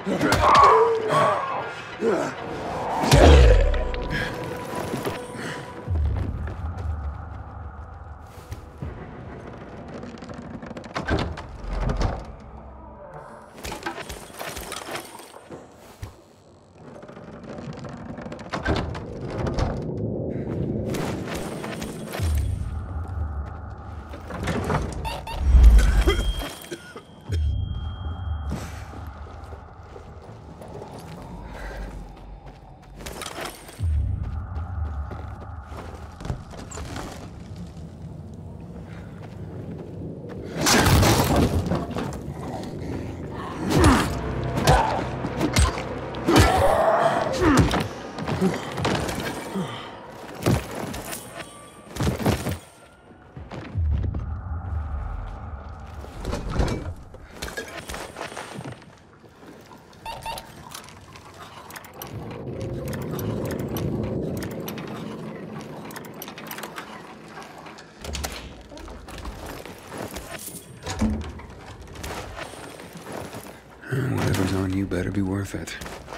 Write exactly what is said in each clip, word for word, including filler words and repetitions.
Whatever's on you better be worth it.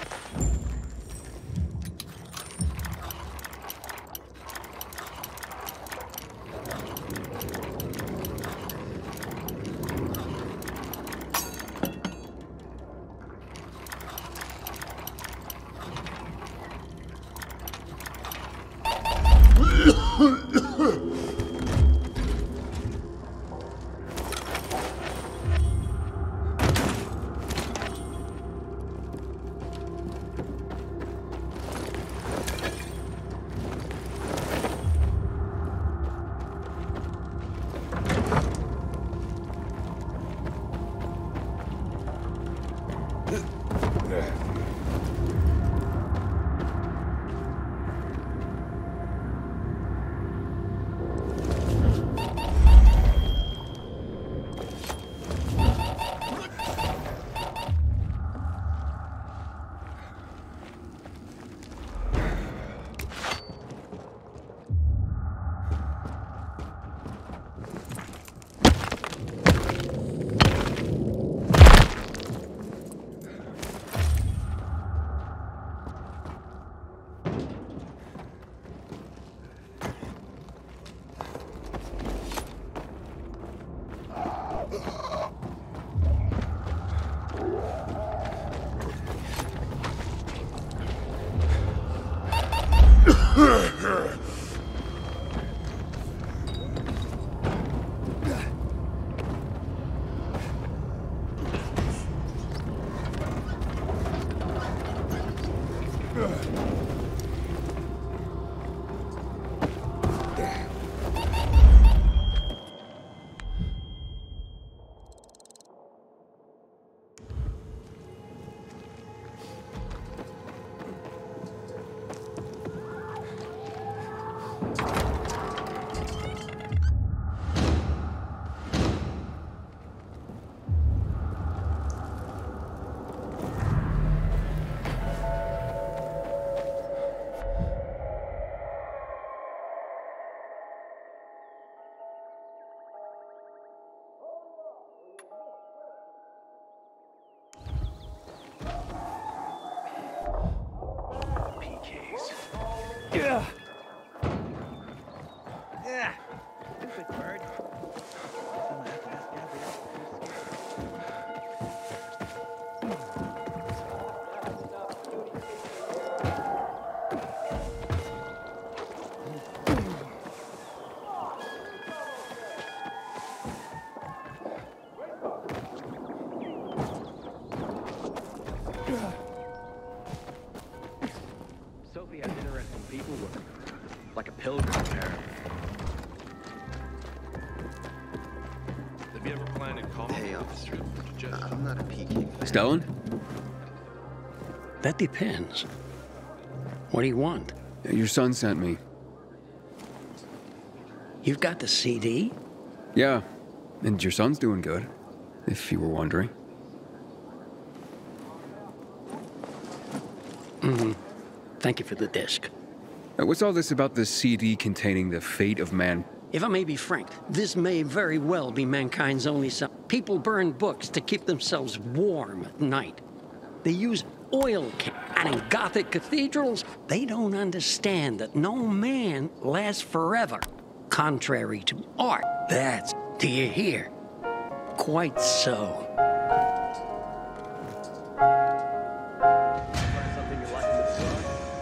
Yeah. Yeah. Stupid bird. Sophie has interesting people with her. Like a pilgrim pair. Have you ever planned a call? Hey, officer. I'm not a P K fan. Stellan? That depends. What do you want? Your son sent me. You've got the C D? Yeah, and your son's doing good, if you were wondering. Mm-hmm. Thank you for the disc. Uh, What's all this about the C D containing the fate of man? If I may be frank, this may very well be mankind's only son. People burn books to keep themselves warm at night. They use oil can, and in Gothic cathedrals, they don't understand that no man lasts forever, contrary to art. That's, do you hear? Quite so. Find something you like in the bazaar?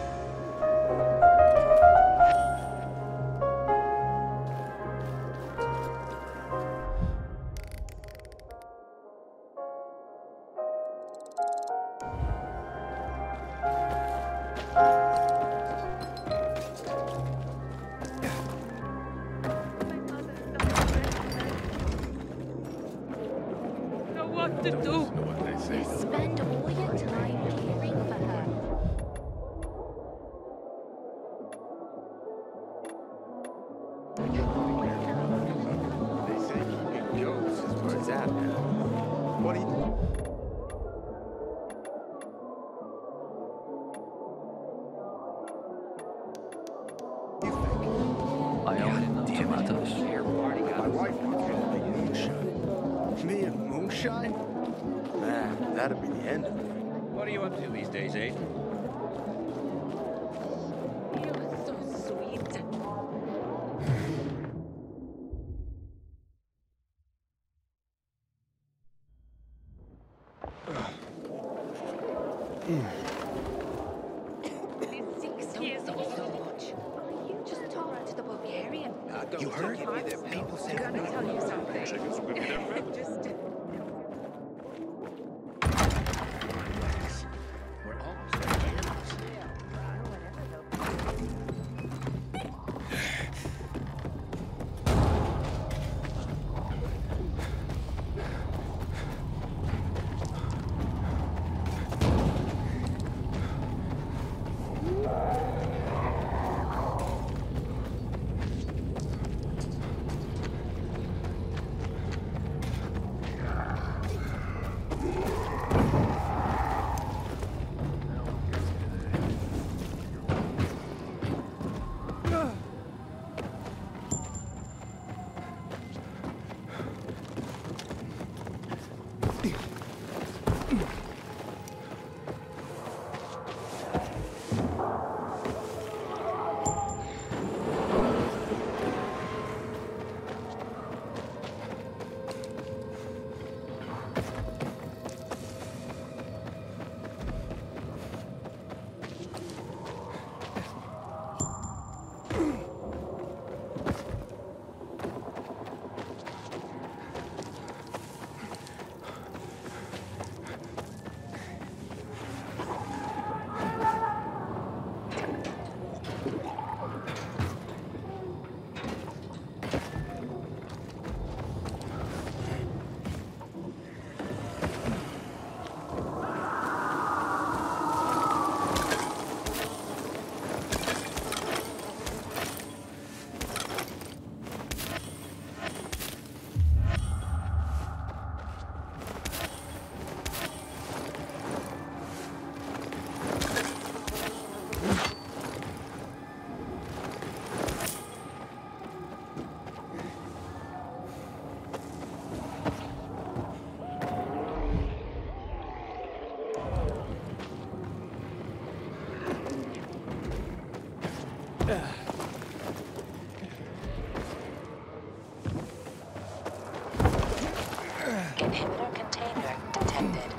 Know what to do. You spend all your time caring for her. They say keeping jokes is where it's at now. What do you I only know tomatoes. Here, party My got wife wants me to make moonshine. Me and moonshine? Man, that'd be the end of me. What are you up to these days, eh? You're so sweet. Six years So old. much. You just talked to the Bulgarian. You heard? People say I gotta tell you something. Just. we're almost at Inhibitor container detected.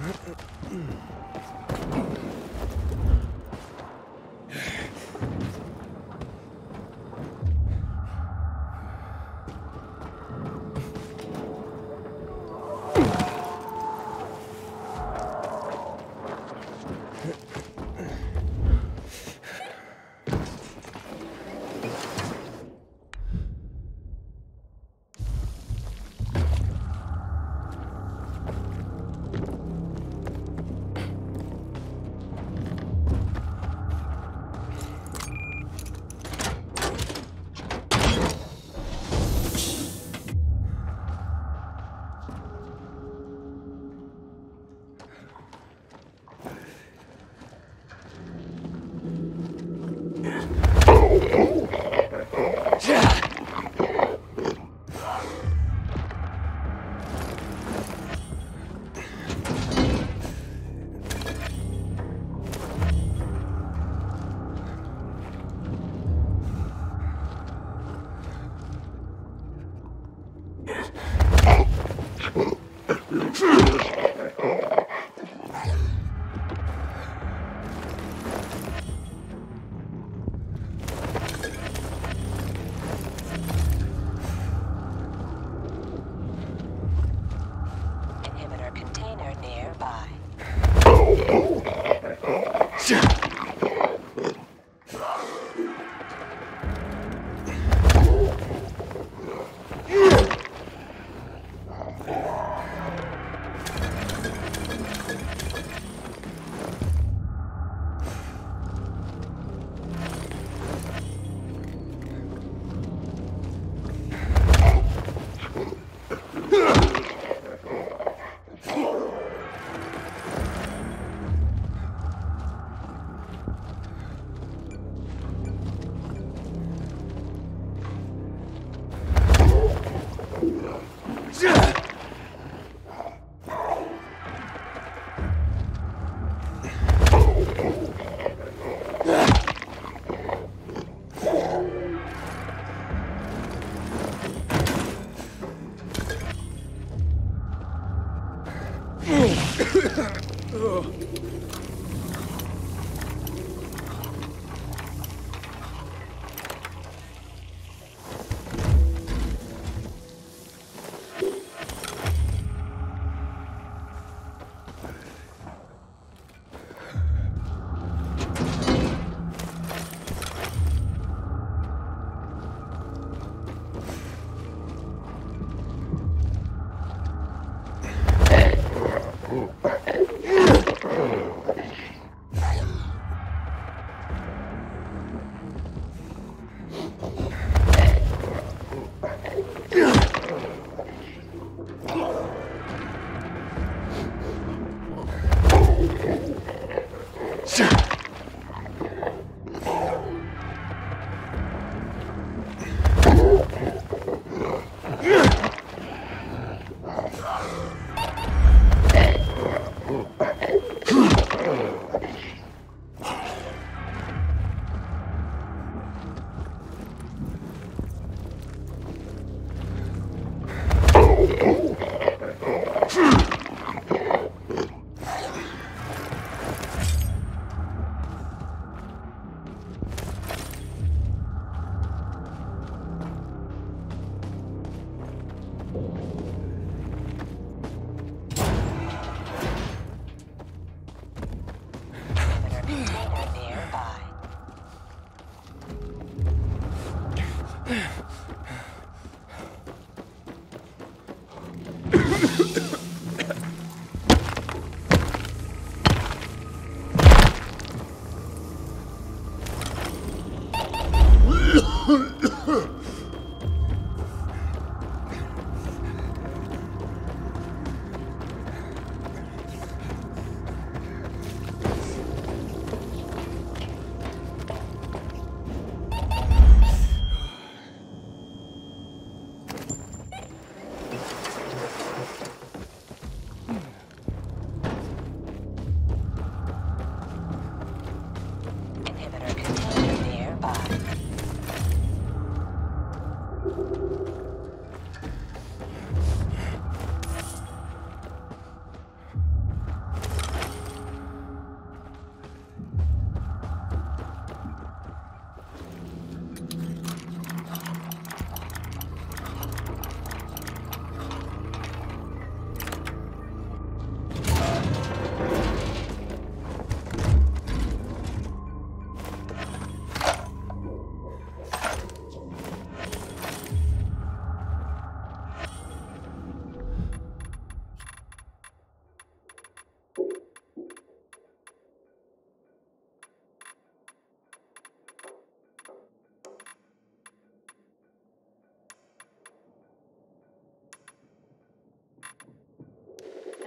Inhibitor container nearby.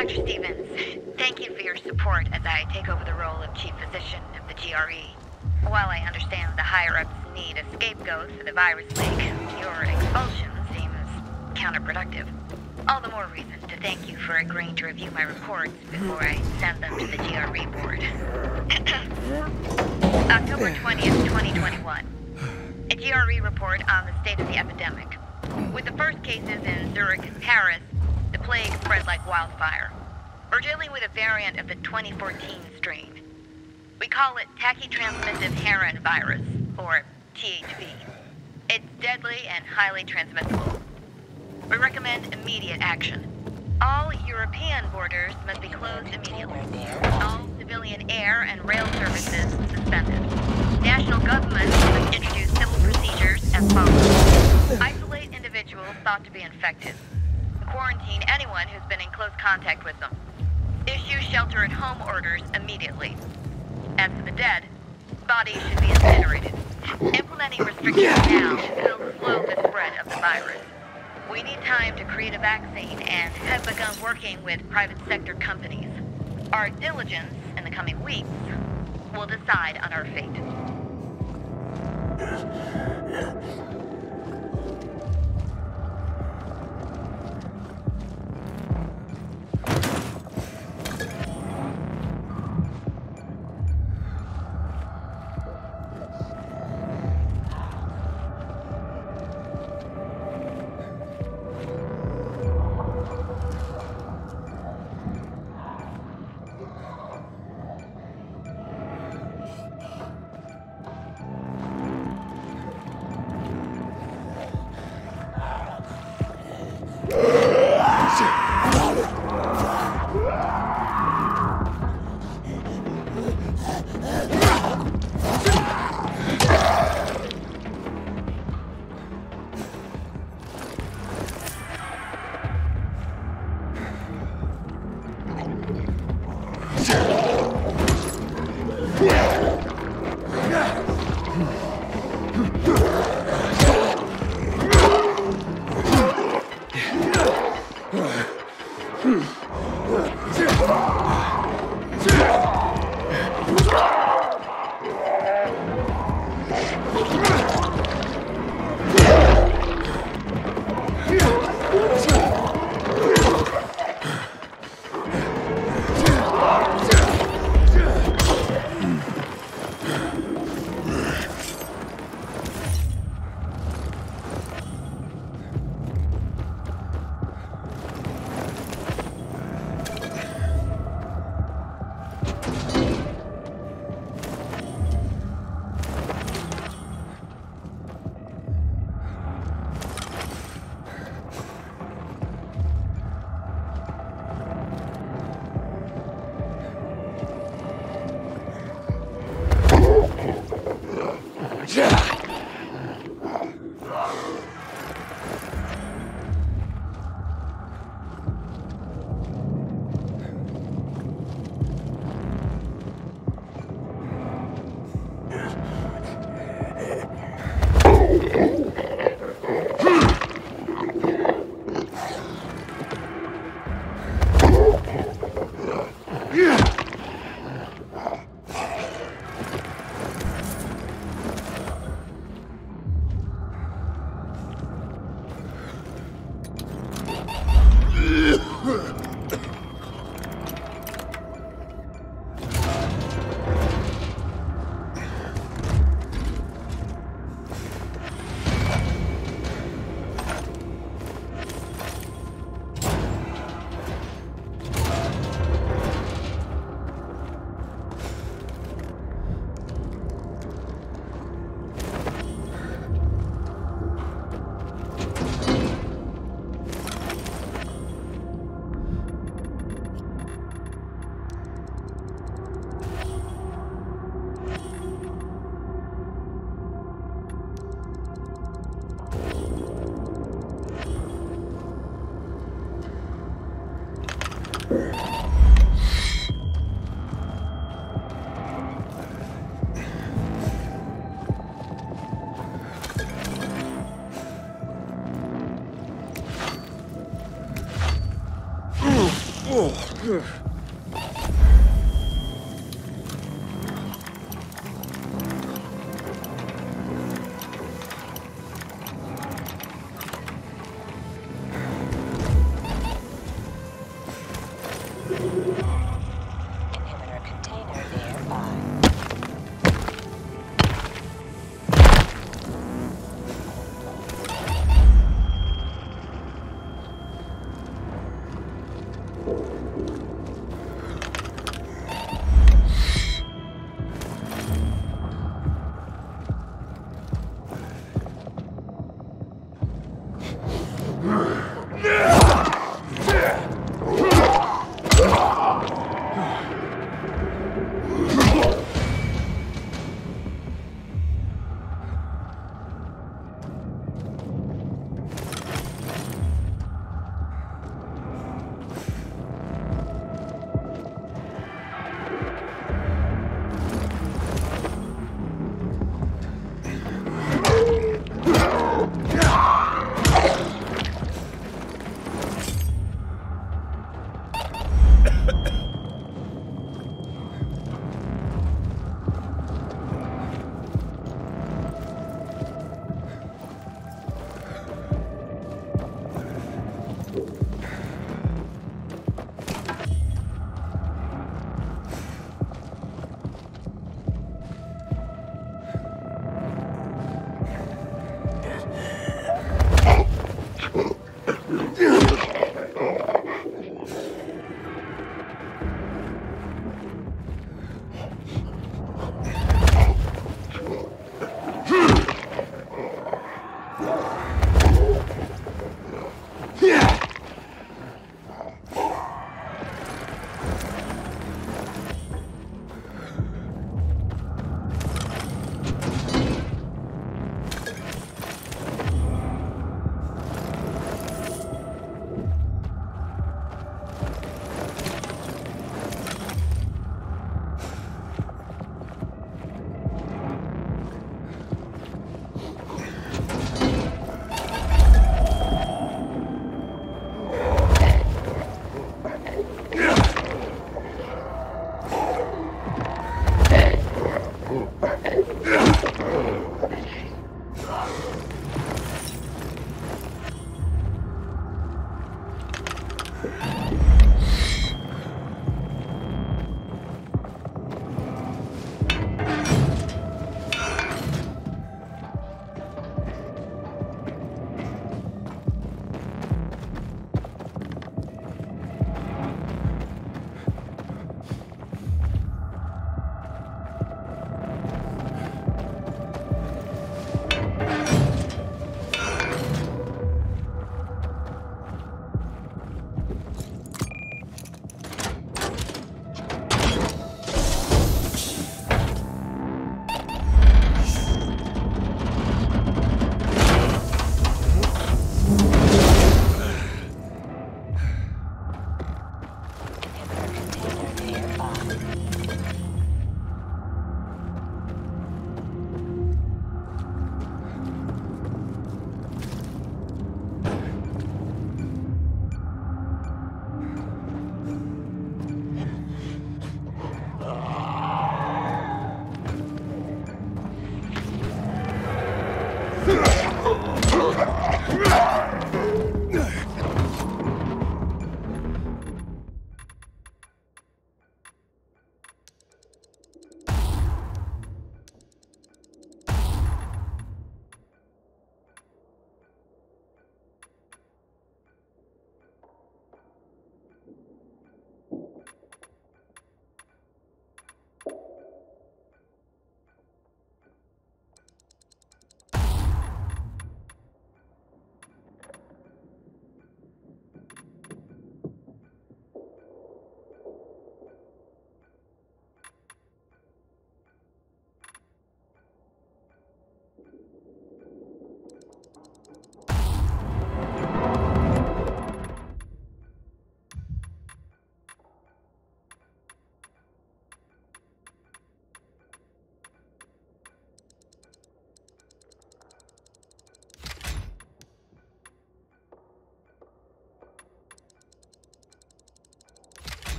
Doctor Stevens, thank you for your support as I take over the role of Chief Physician of the G R E. While I understand the higher-ups need a scapegoat for the virus leak, your expulsion seems counterproductive. All the more reason to thank you for agreeing to review my reports before I send them to the G R E board. October twentieth, twenty twenty-one. A G R E report on the state of the epidemic. With the first cases in Zurich and Paris, the plague spread like wildfire. We're dealing with a variant of the twenty fourteen strain. We call it tachy-transmissive heron virus, or T H V. It's deadly and highly transmissible. We recommend immediate action. All European borders must be closed immediately. All civilian air and rail services suspended. National governments must introduce civil procedures as follows. Isolate individuals thought to be infected. Quarantine anyone who's been in close contact with them. Issue shelter-at-home orders immediately. As for the dead, bodies should be incinerated. Implementing restrictions now will slow the spread of the virus. We need time to create a vaccine and have begun working with private sector companies. Our diligence in the coming weeks will decide on our fate.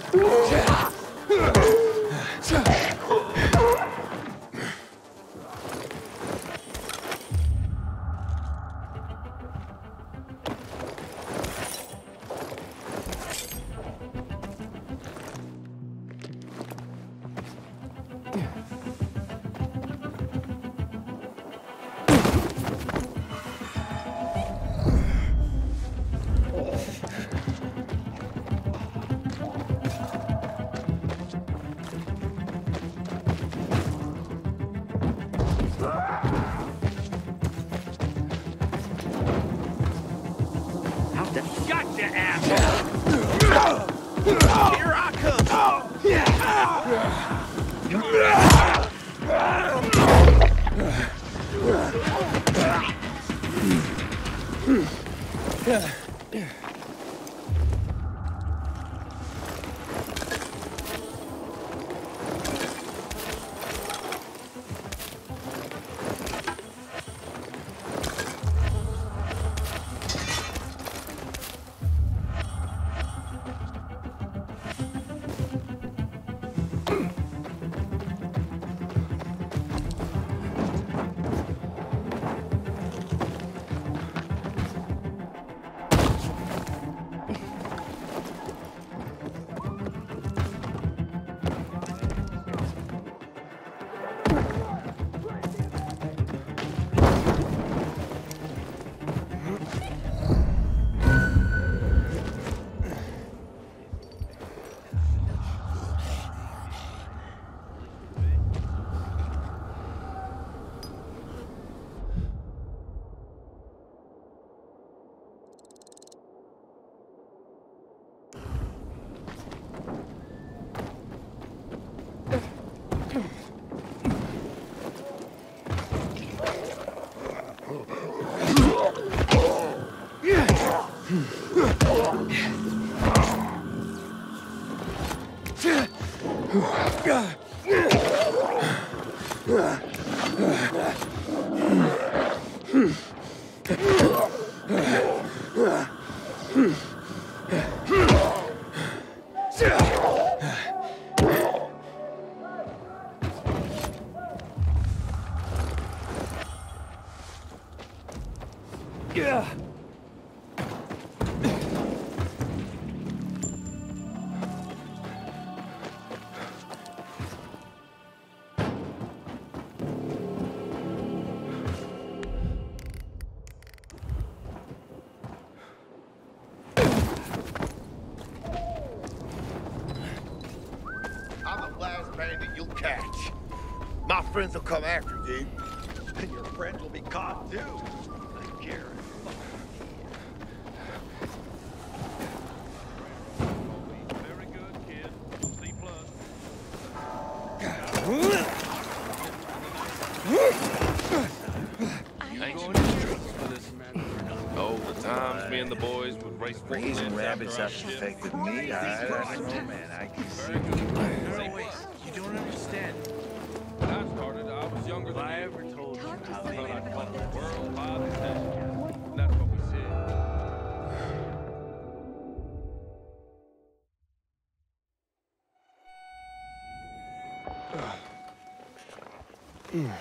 Gotcha, asshole! Here I come! My friends will come after you. And your friends will be caught too. Like Jared. Very good, kid. C plus. Thanks for this. Oh, the times me and the boys would race Raising rabbits have affected me. I, I don't know, man. I can see. You don't understand. When I started, I was younger than I you. ever told you I how thought they I'd run the made world by the day. And that's what we said.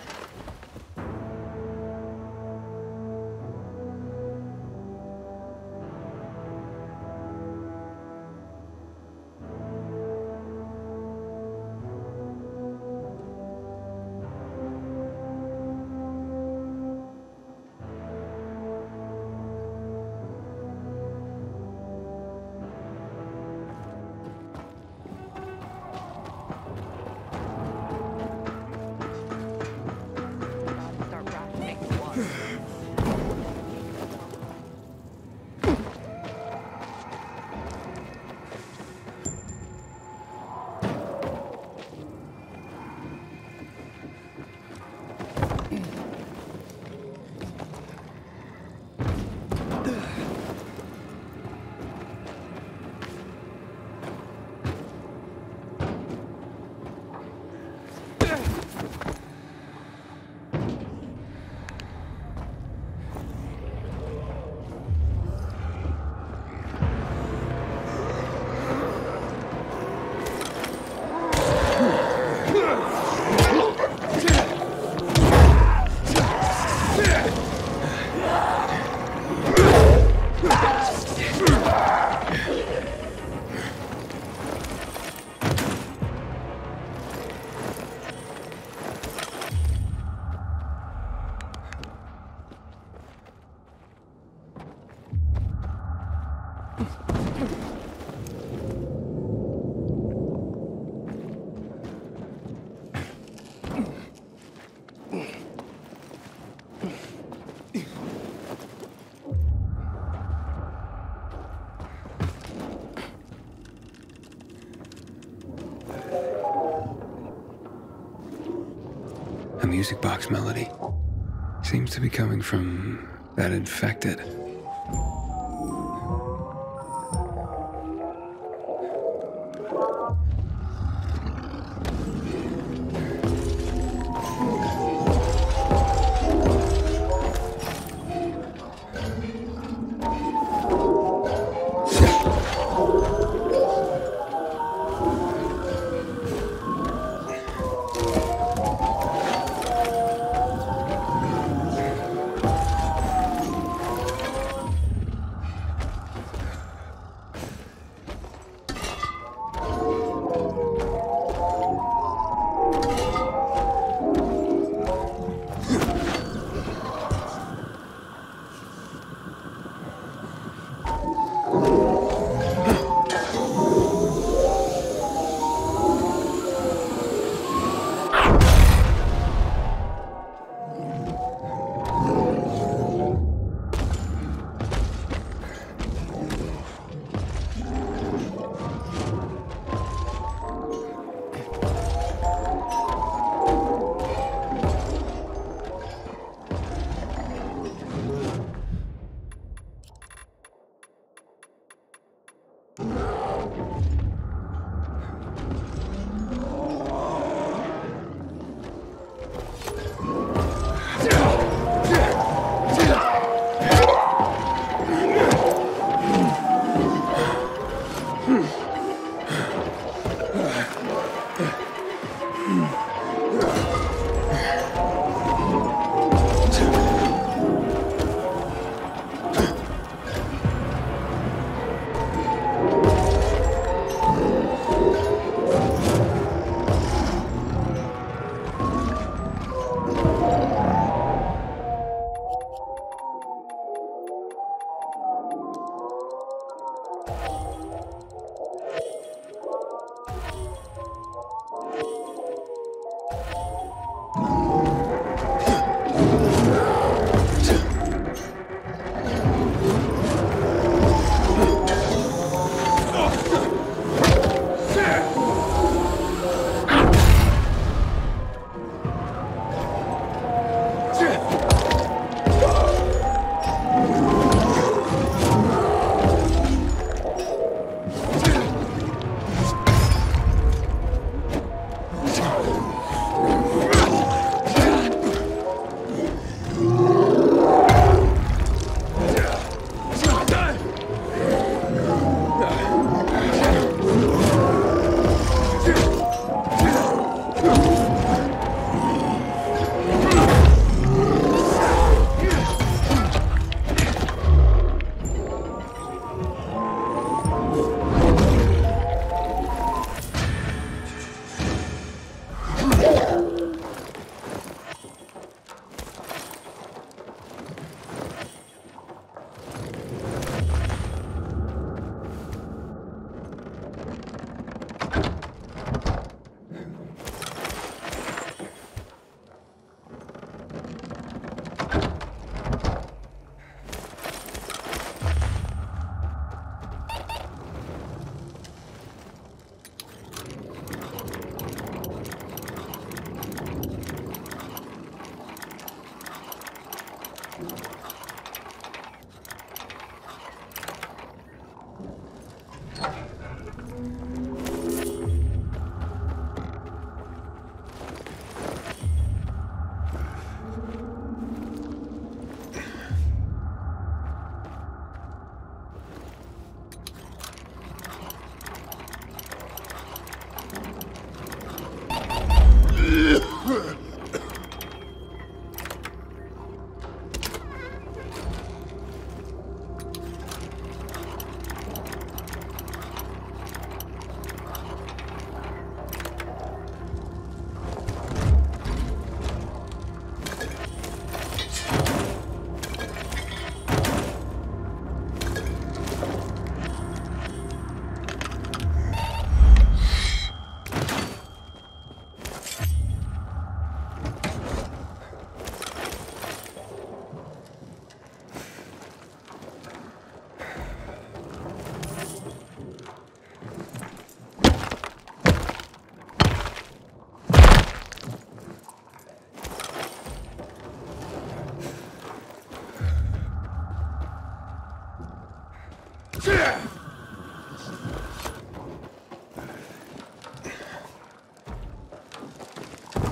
A music box melody. Seems to be coming from that infected.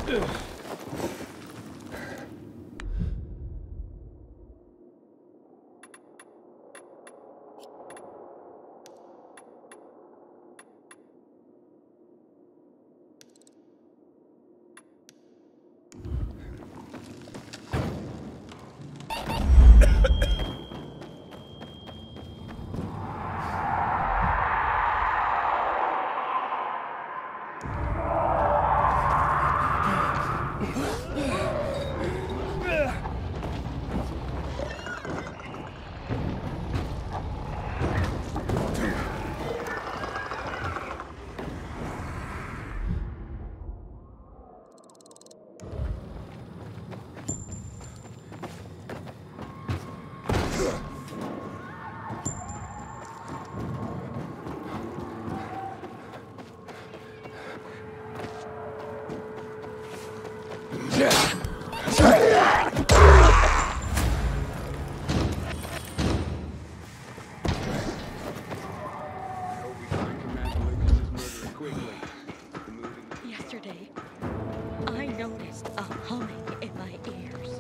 Yesterday, I noticed a humming in my ears.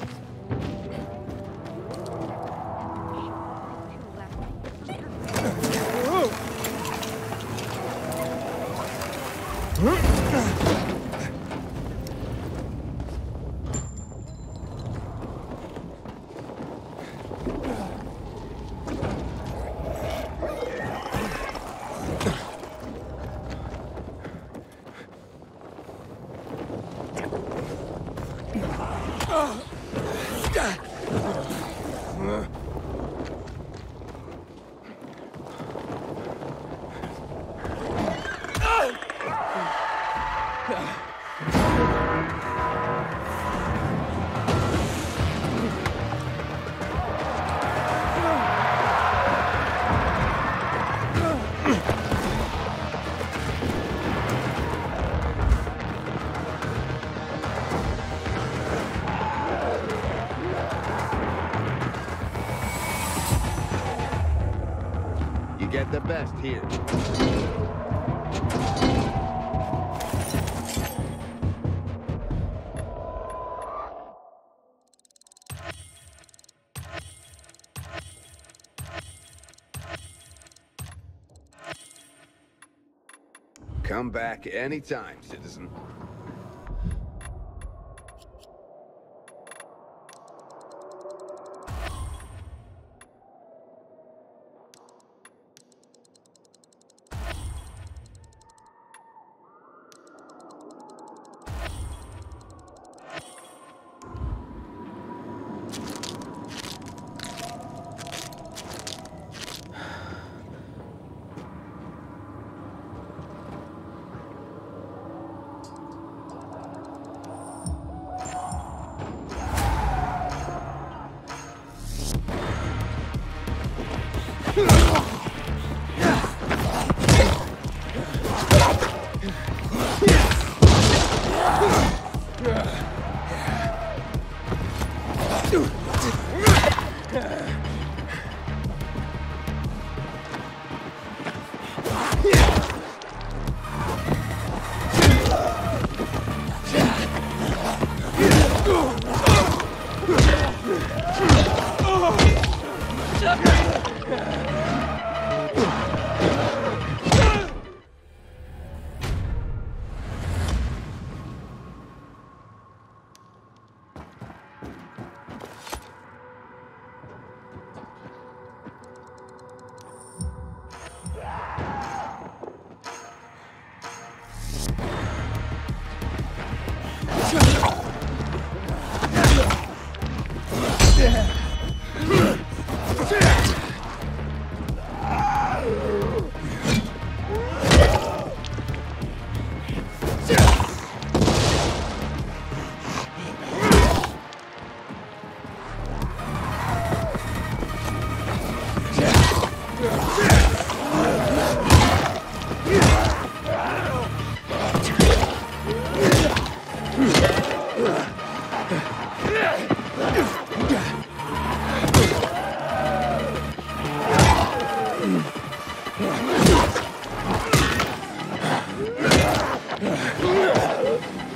You get the best here. Come back anytime, citizen. Hmm.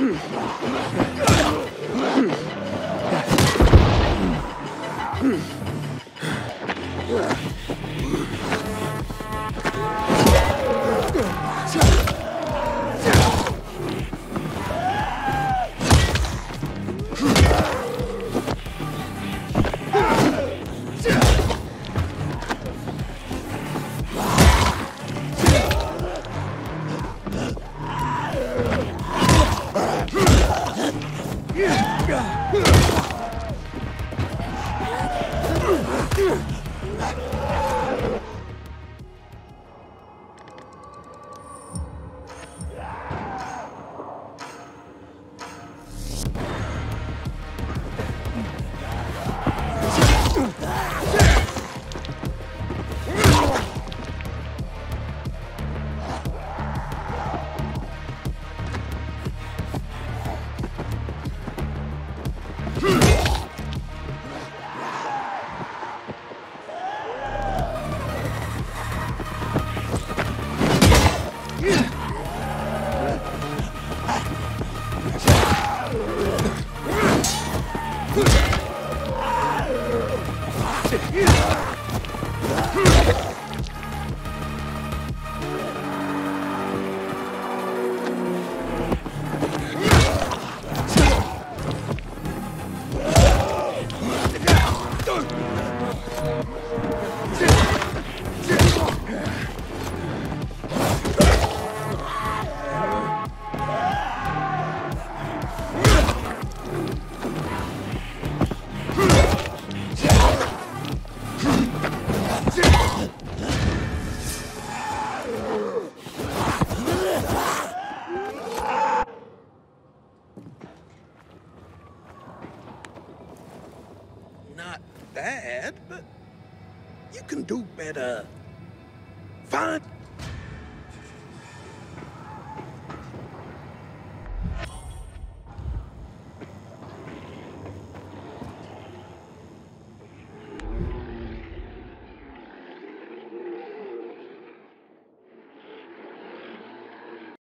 Not bad, but you can do better. Fine.